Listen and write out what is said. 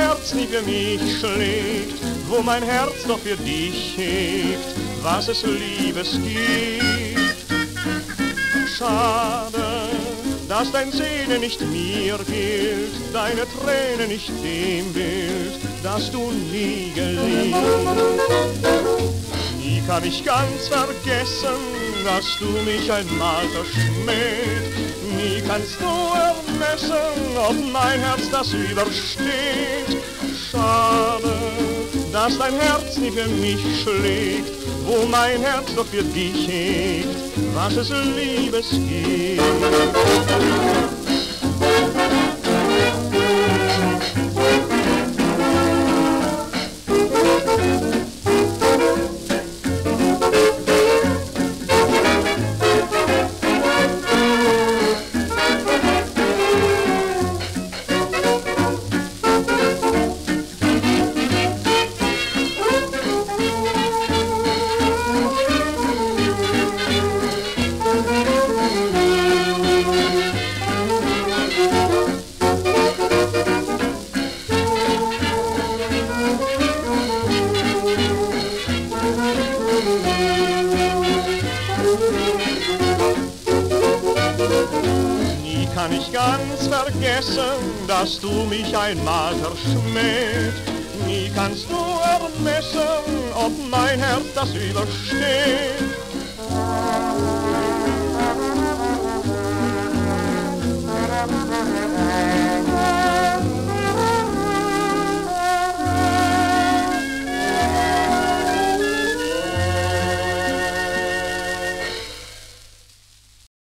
Herz nie für mich schlägt, wo mein Herz doch für dich hegt, was es Liebes gibt. Schade, dass dein Sehnen nicht mir gilt, deine Träne nicht dem Bild, das du nie geliebt. Nie kann ich ganz vergessen, dass du mich einmal verschmäht. Nie kannst du ermessen, ob mein Herz das übersteht. Schade, dass dein Herz nie für mich schlägt, wo mein Herz doch für dich hegt, was es Liebes gibt. Kann ich ganz vergessen, dass du mich einmal verschmäht. Nie kannst du ermessen, ob mein Herz das übersteht.